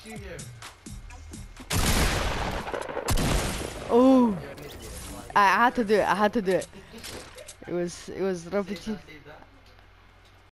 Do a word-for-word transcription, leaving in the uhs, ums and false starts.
Oh, I had to do it. I had to do it. It was it was repetitive.